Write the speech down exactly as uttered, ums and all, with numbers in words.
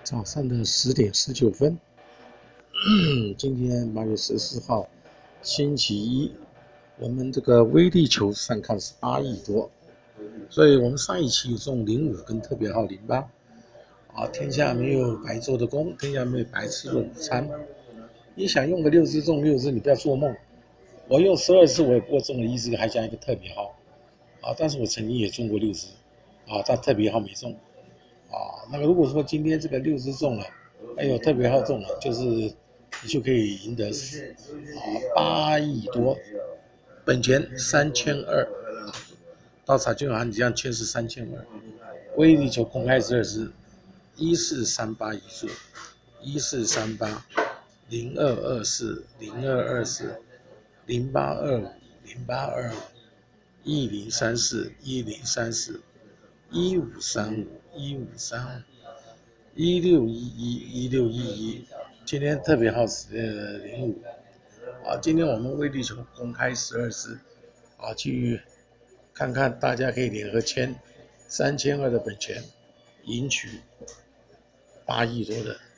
早上的十点十九分，今天八月十四号，星期一，我们这个微地球上看是八亿多，所以我们上一期有中零五跟特别号零八，啊，天下没有白做的工，天下没有白吃的午餐。你想用个六只中六只，你不要做梦。我用十二次我也不过中了一只，还加一个特别号，啊，但是我曾经也中过六只，啊，但特别号没中。啊，那个如果说今天这个六只中了，还有特别号中了，就是你就可以赢得啊八亿多，本钱三千二，到彩券行你这样签是三千二，微地球公开十二支，一四三八一注，一四三八，零二二四，零二二四，零八二五，零八二五，一零三四，一零三四。一五三五，一五三五，一六一一，一六一一，今天特别号是呃零五，啊，今天我们微地球公开十二支，啊，去看看大家可以联合签三千二的本钱，赢取八亿多的